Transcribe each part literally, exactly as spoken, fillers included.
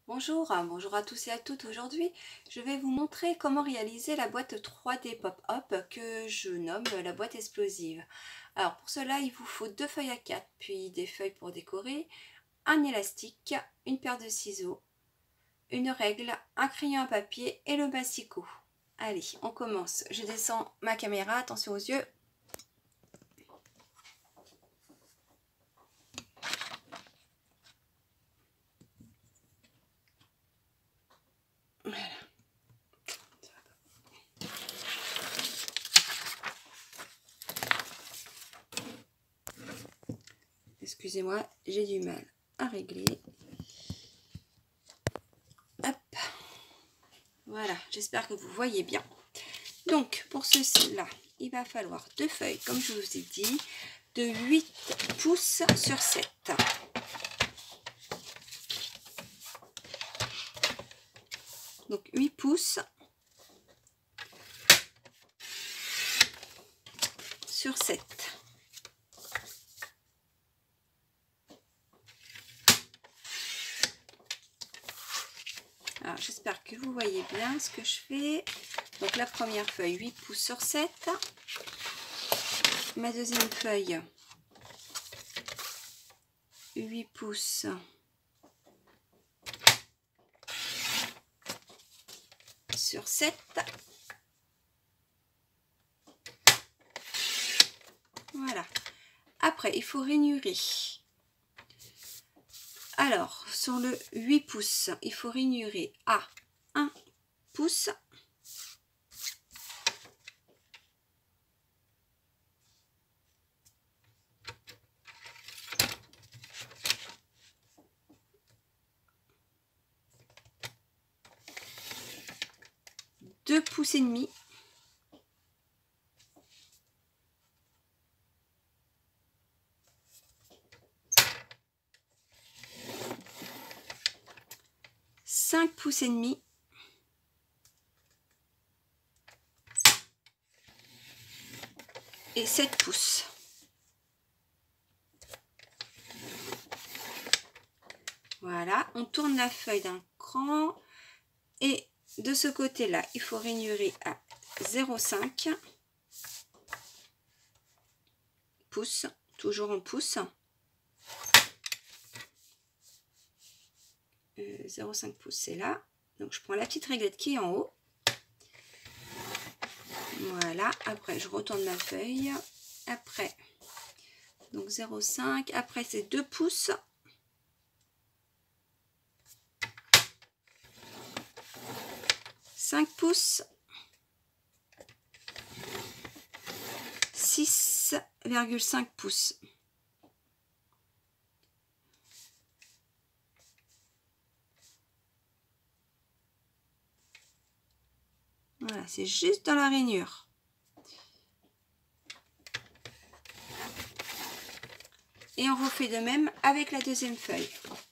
Bonjour, bonjour à tous et à toutes. Aujourd'hui, je vais vous montrer comment réaliser la boîte trois D pop-up que je nomme la boîte explosive. Alors pour cela, il vous faut deux feuilles A quatre, puis des feuilles pour décorer, un élastique, une paire de ciseaux, une règle, un crayon à papier et le massicot. Allez, on commence. Je descends ma caméra, attention aux yeux. Voilà. Excusez-moi, j'ai du mal à régler. Hop. Voilà, j'espère que vous voyez bien. Donc, pour ceci-là, il va falloir deux feuilles, comme je vous ai dit, de huit pouces sur sept. Donc, huit pouces sur sept. Alors, j'espère que vous voyez bien ce que je fais. Donc, la première feuille, huit pouces sur sept. Ma deuxième feuille, huit pouces sur sept. Voilà. Après, il faut rainurer. Alors, sur le huit pouces, il faut rainurer à un pouce. deux pouces et demi. cinq pouces et demi. Et sept pouces. Voilà, on tourne la feuille d'un cran et de ce côté-là, il faut rainurer à zéro virgule cinq pouces, toujours en pouces. Euh, zéro virgule cinq pouces, c'est là. Donc je prends la petite réglette qui est en haut. Voilà, après je retourne ma feuille. Après, donc zéro virgule cinq, après c'est deux pouces. cinq pouces. six virgule cinq pouces. Voilà, c'est juste dans la rainure. Et on refait de même avec la deuxième feuille.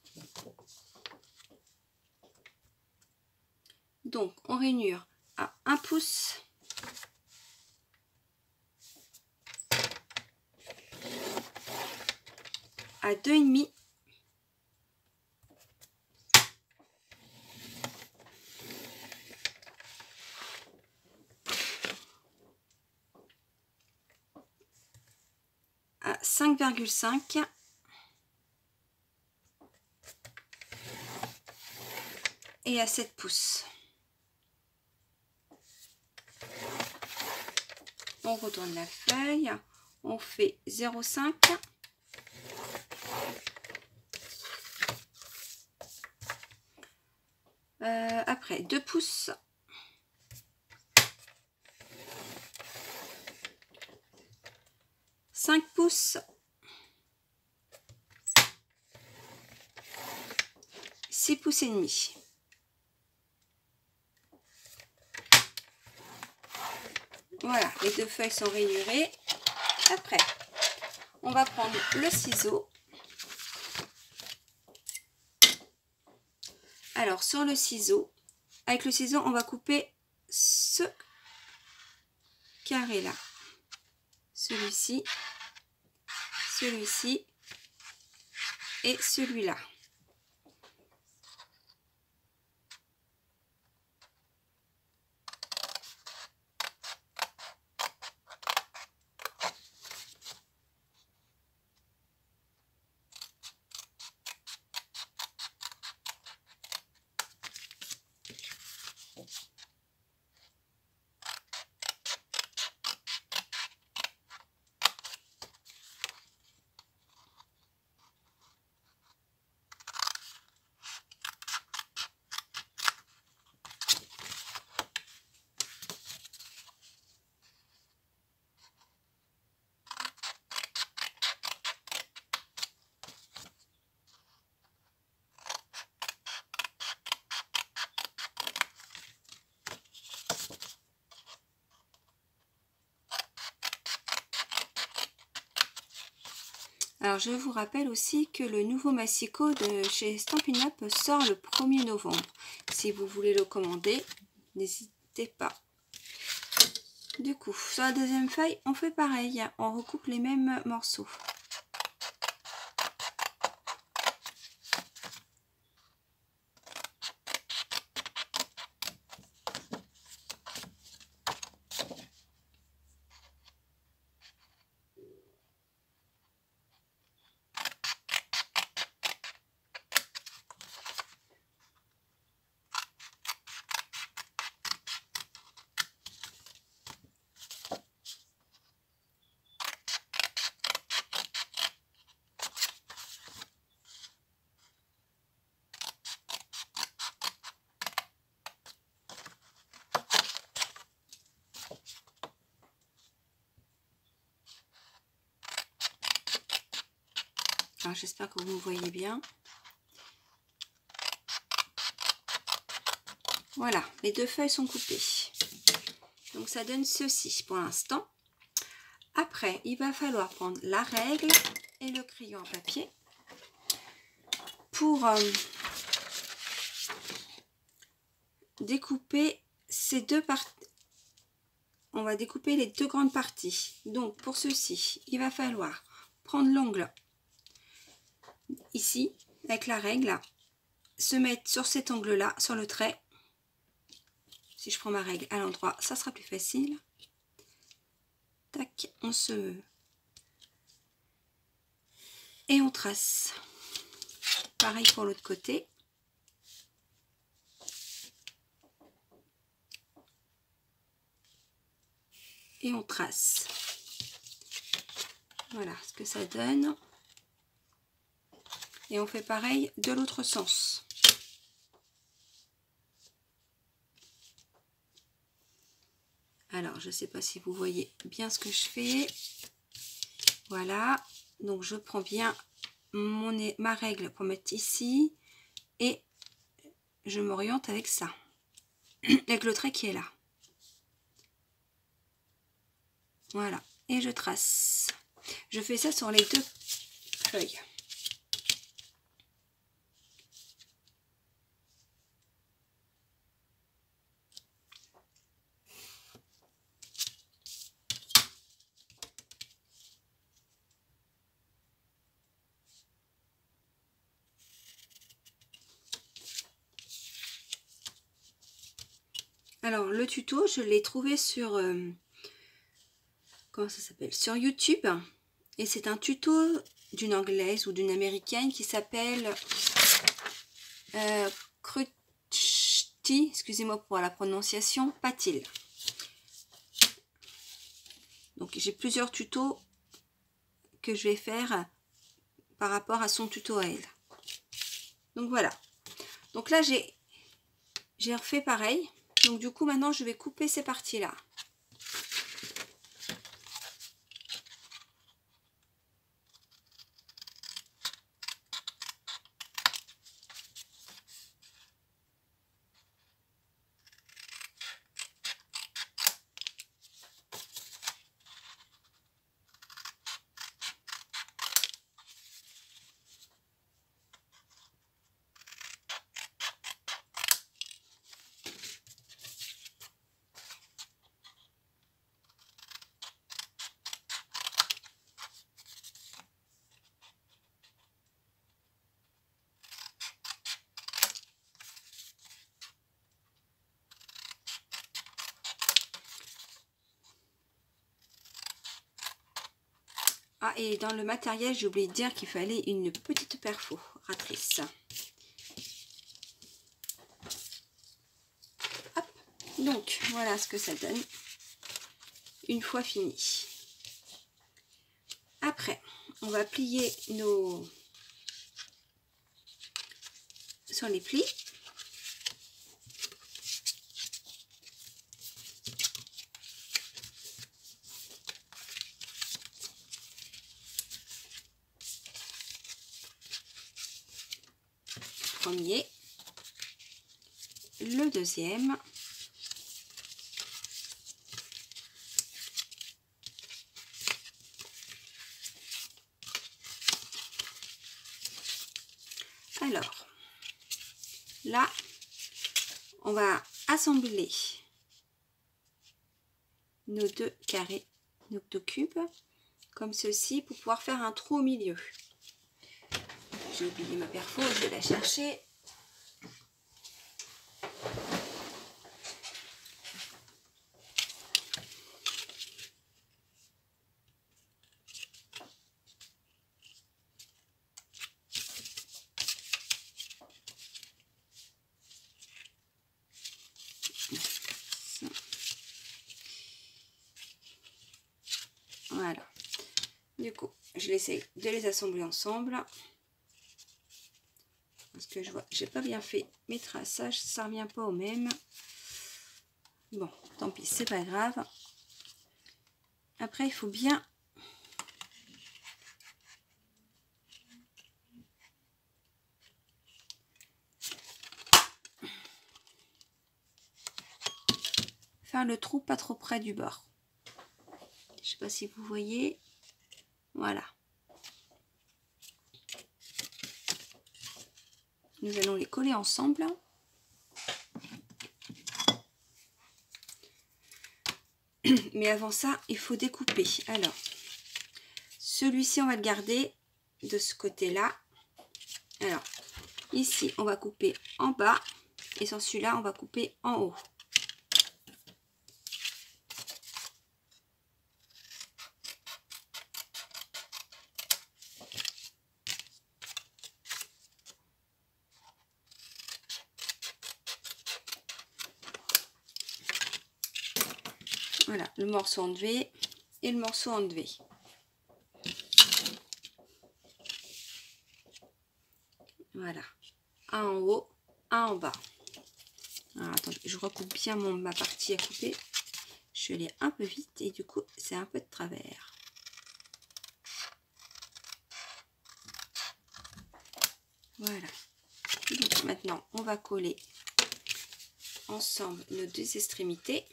Donc, on rainure à un pouce. À deux virgule cinq. À cinq virgule cinq. Et à sept pouces. On retourne la feuille, on fait zéro virgule cinq. Euh, après deux pouces. cinq pouces. six pouces et demi. Voilà, les deux feuilles sont rainurées. Après, on va prendre le ciseau. Alors, sur le ciseau, avec le ciseau, on va couper ce carré-là. Celui-ci, celui-ci et celui-là. Alors je vous rappelle aussi que le nouveau massicot de chez Stampin' Up sort le premier novembre. Si vous voulez le commander, n'hésitez pas. Du coup, sur la deuxième feuille, on fait pareil, on recoupe les mêmes morceaux. Alors j'espère que vous me voyez bien. Voilà, les deux feuilles sont coupées. Donc ça donne ceci pour l'instant. Après, il va falloir prendre la règle et le crayon à papier pour euh, découper ces deux parties. On va découper les deux grandes parties. Donc pour ceci, il va falloir prendre l'ongle ici avec la règle, se mettre sur cet angle là, sur le trait. Si je prends ma règle à l'endroit, ça sera plus facile. Tac, on se... Et on trace. Pareil pour l'autre côté. Et on trace. Voilà ce que ça donne. Et on fait pareil de l'autre sens. Alors, je ne sais pas si vous voyez bien ce que je fais. Voilà. Donc, je prends bien mon, ma règle pour mettre ici. Et je m'oriente avec ça. Avec le trait qui est là. Voilà. Et je trace. Je fais ça sur les deux feuilles. Alors le tuto, je l'ai trouvé sur euh, comment ça s'appelle, sur YouTube, et c'est un tuto d'une anglaise ou d'une américaine qui s'appelle euh, Krusty, excusez-moi pour la prononciation, Patil. Donc j'ai plusieurs tutos que je vais faire par rapport à son tuto à elle. Donc voilà. Donc là j'ai j'ai refait pareil. Donc du coup maintenant je vais couper ces parties là. Ah, et dans le matériel, j'ai oublié de dire qu'il fallait une petite perforatrice. Hop. Donc, voilà ce que ça donne une fois fini. Après, on va plier nos... sur les plis. Premier, le deuxième, Alors, là, on va assembler nos deux carrés, nos deux cubes, comme ceci, pour pouvoir faire un trou au milieu. J'ai oublié ma perfo, je vais la chercher. Voilà. Du coup, je vais essayer de les assembler ensemble. Parce que je vois, j'ai pas bien fait mes traçages, ça revient pas au même. Bon, tant pis, c'est pas grave. Après, il faut bien faire le trou pas trop près du bord. Je sais pas si vous voyez. Voilà. Nous allons les coller ensemble. Mais avant ça, il faut découper. Alors, celui-ci, on va le garder de ce côté-là. Alors, ici, on va couper en bas. Et sur celui-là, on va couper en haut. Voilà, le morceau enlevé et le morceau enlevé. Voilà, un en haut, un en bas. Alors, attendez, je recoupe bien mon, ma partie à couper. Je vais aller un peu vite et du coup, c'est un peu de travers. Voilà. Donc maintenant, on va coller ensemble nos deux extrémités.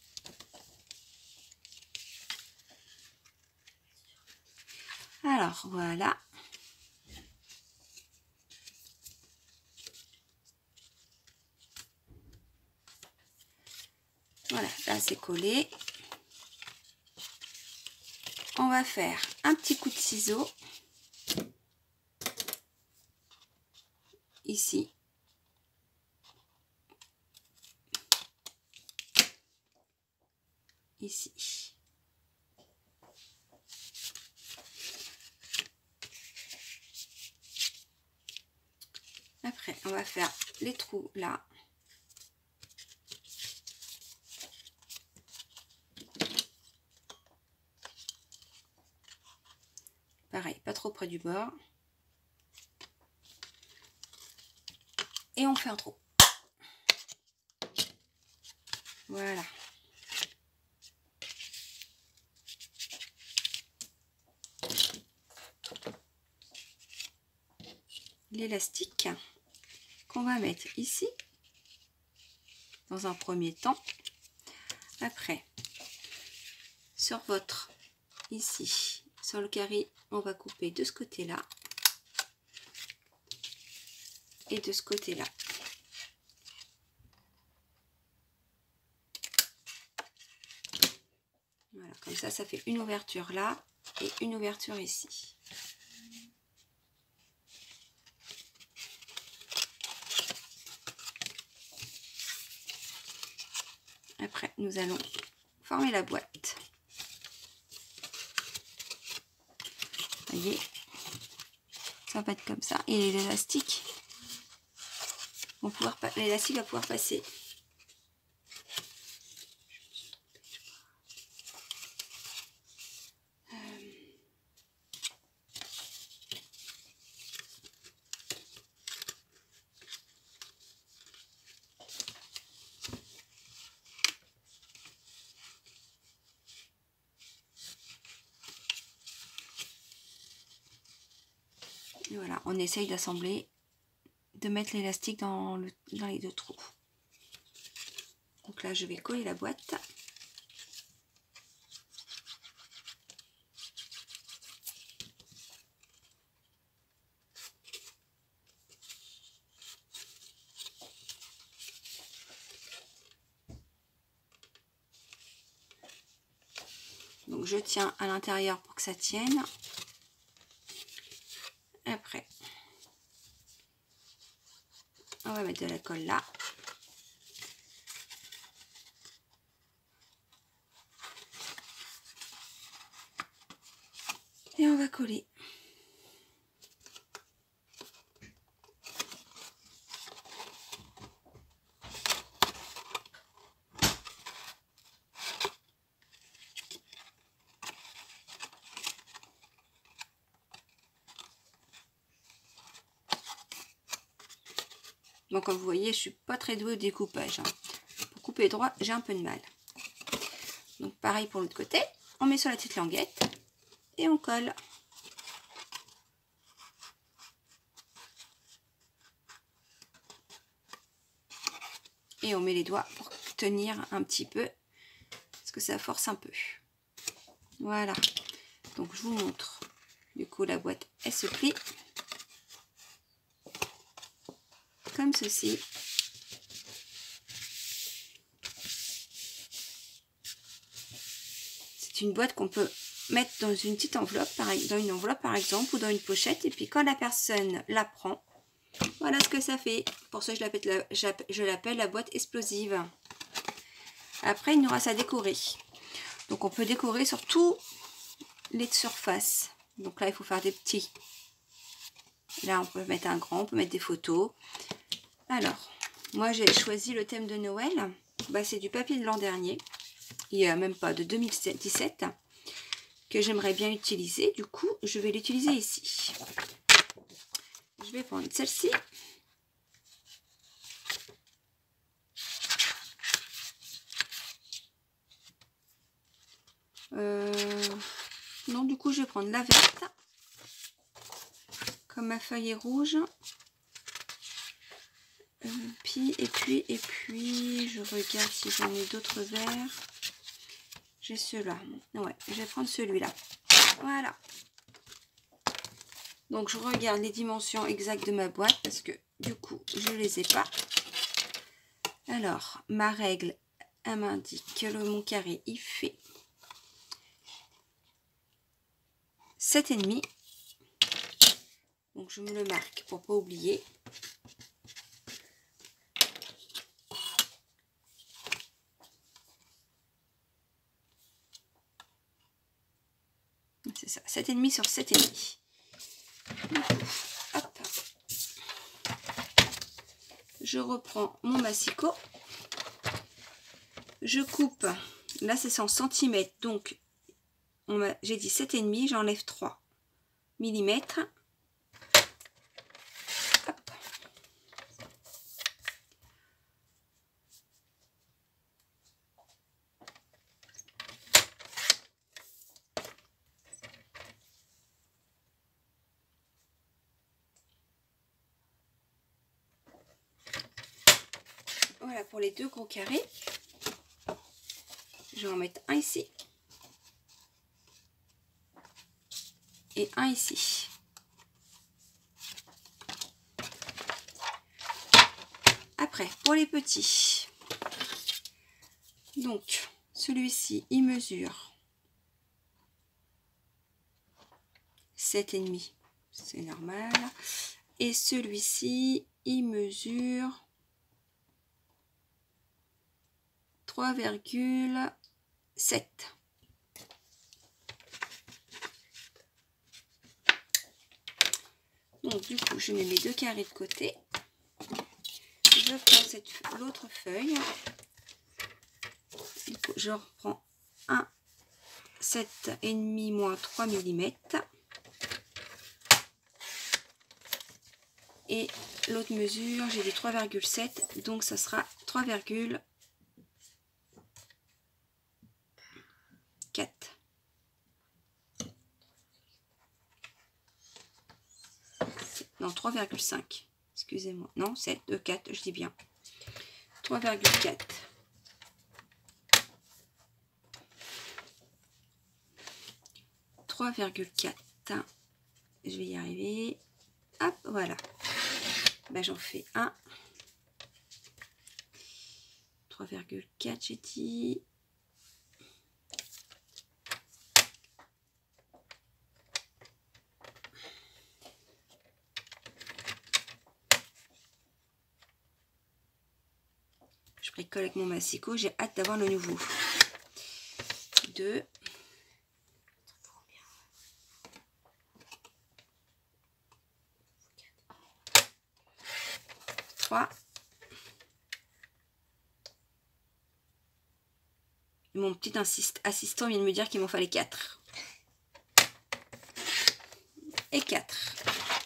Alors, voilà. Voilà, là c'est collé. On va faire un petit coup de ciseau. Ici. Ici. Après, on va faire les trous là. Pareil, pas trop près du bord. Et on fait un trou. Voilà. L'élastique qu'on va mettre ici dans un premier temps. Après, sur votre ici, sur le carré, on va couper de ce côté-là et de ce côté-là. Voilà, comme ça, ça fait une ouverture là et une ouverture ici. Après, nous allons former la boîte. Vous voyez, ça va être comme ça. Et l'élastique, l'élastique va pouvoir passer. Et voilà, on essaye d'assembler, de mettre l'élastique dans, le, dans les deux trous. Donc là, je vais coller la boîte. Donc je tiens à l'intérieur pour que ça tienne. Après, on va mettre de la colle là. Et on va coller. Donc comme vous voyez, je suis pas très douée au découpage. Hein. Pour couper droit, j'ai un peu de mal. Donc pareil pour l'autre côté, on met sur la petite languette et on colle. Et on met les doigts pour tenir un petit peu, parce que ça force un peu. Voilà. Donc je vous montre. Du coup la boîte, elle se plie. Comme ceci. C'est une boîte qu'on peut mettre dans une petite enveloppe, dans une enveloppe par exemple, ou dans une pochette. Et puis quand la personne la prend, voilà ce que ça fait. Pour ça, je l'appelle la, je l'appelle la boîte explosive. Après, il nous reste à décorer. Donc on peut décorer sur tous les surfaces. Donc là, il faut faire des petits. Là, on peut mettre un grand, on peut mettre des photos. Alors, moi j'ai choisi le thème de Noël. Bah, c'est du papier de l'an dernier. Il n'y a même pas de deux mille dix-sept que j'aimerais bien utiliser. Du coup, je vais l'utiliser ici. Je vais prendre celle-ci. Euh, non, du coup, je vais prendre la verte. Comme ma feuille est rouge. Euh, puis, et puis, et puis, je regarde si j'en ai d'autres verts. J'ai ceux-là. Ouais, je vais prendre celui-là. Voilà. Donc, je regarde les dimensions exactes de ma boîte parce que, du coup, je ne les ai pas. Alors, ma règle, elle m'indique que le mon carré, il fait sept virgule cinq. Donc, je me le marque pour ne pas oublier. C'est ça, sept virgule cinq sur sept virgule cinq. Hop. Je reprends mon massicot. Je coupe. Là, c'est cent centimètres. Donc, j'ai dit sept virgule cinq, j'enlève trois millimètres. Hop. Voilà pour les deux gros carrés. Je vais en mettre un ici. Et un ici. Après, pour les petits. Donc, celui-ci, il mesure sept virgule cinq. C'est normal. Et celui-ci, il mesure trois virgule sept. Donc du coup, je mets mes deux carrés de côté. Je prends l'autre feuille. Du coup, je reprends un sept virgule cinq moins trois millimètres. Et l'autre mesure, j'ai dit trois virgule sept, donc ça sera trois virgule quatre. Non, trois virgule cinq. Excusez-moi. Non, sept, deux, quatre, je dis bien. trois virgule quatre. trois virgule quatre. Je vais y arriver. Hop, voilà. Ben, j'en fais un. trois virgule quatre, j'ai dit. bricole avec mon massicot, j'ai hâte d'avoir le nouveau. deux. trois. Mon petit assistant vient de me dire qu'il m'en fallait quatre. Et quatre.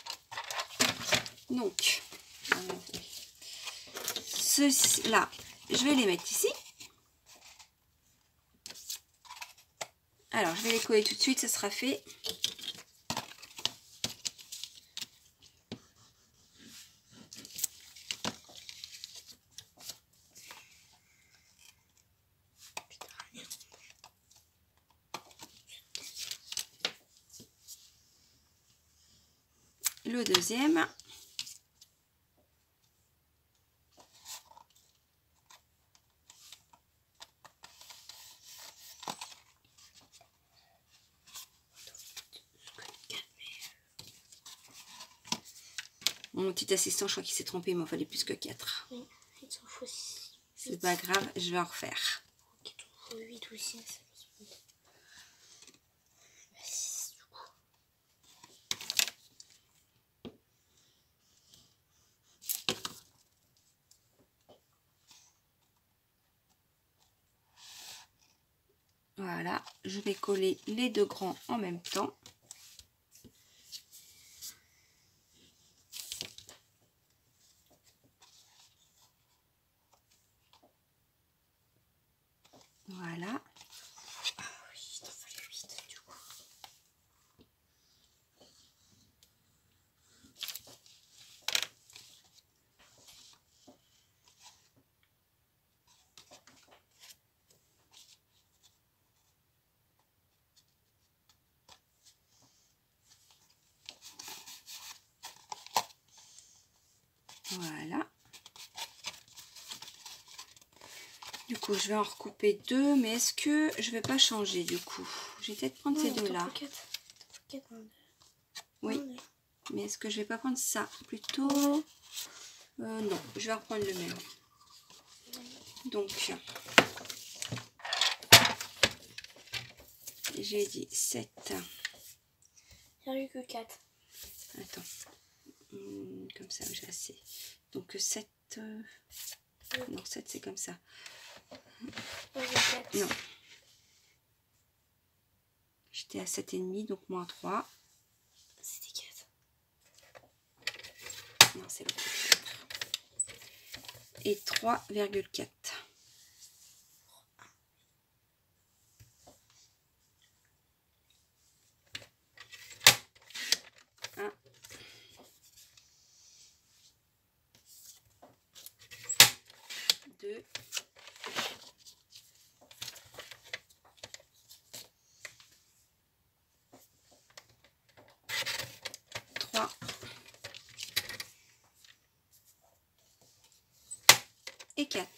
Donc, ceux-là, je vais les mettre ici. Alors, je vais les coller tout de suite, ça sera fait. Le deuxième. Mon petit assistant, je crois qu'il s'est trompé, il m'en fallait plus que quatre. Oui, il s'en faut six. C'est pas grave, je vais en refaire. Ok, il faut huit ou six. six du coup. Voilà, je vais coller les deux grands en même temps. Voilà. Ah oui, il t'en fallait huit du coup. Voilà. Du coup, je vais en recouper deux, mais est-ce que je vais pas changer du coup? Je vais peut-être prendre Non, ces deux-là. Oui. Mais est-ce que je vais pas prendre ça? Plutôt... Euh, non, je vais reprendre le même. Donc, j'ai dit sept. virgule quatre. Attends. Hum, comme ça, j'ai assez. Donc, sept... Euh... Non, sept, c'est comme ça. Non. J'étais à sept virgule cinq, donc moins trois. C'était quatre. Non, c'est le quatre. Et trois virgule quatre. un. deux. trois. Et quatre.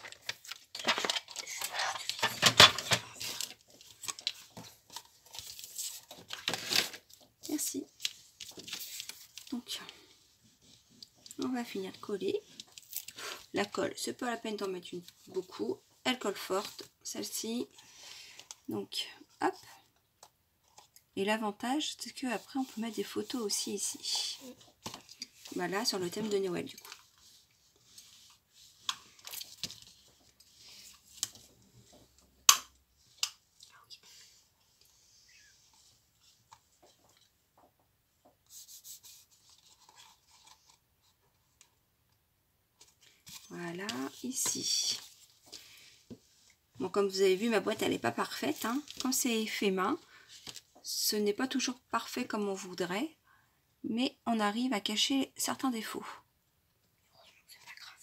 Merci. Donc, on va finir de coller. La colle, c'est pas la peine d'en mettre une beaucoup. Elle colle forte, celle-ci. Donc, hop. Et l'avantage, c'est qu'après, on peut mettre des photos aussi ici. Voilà, sur le thème de Noël, du coup. Voilà, ici. Bon, comme vous avez vu, ma boîte, elle n'est pas parfaite. Hein. Quand c'est fait main, ce n'est pas toujours parfait comme on voudrait. Mais on arrive à cacher certains défauts. C'est pas grave.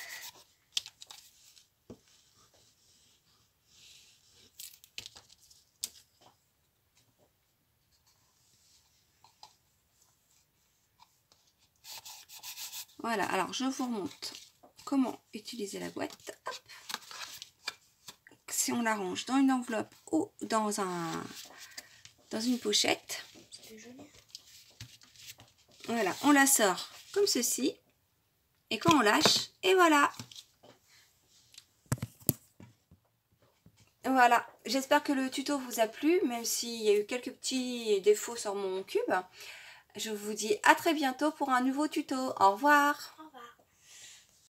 Voilà, alors je vous remonte comment utiliser la boîte. Hop. Si on la range dans une enveloppe ou dans, un, dans une pochette. Voilà, on la sort comme ceci. Et quand on lâche, et voilà. Voilà, j'espère que le tuto vous a plu, même s'il y a eu quelques petits défauts sur mon cube. Je vous dis à très bientôt pour un nouveau tuto. Au revoir!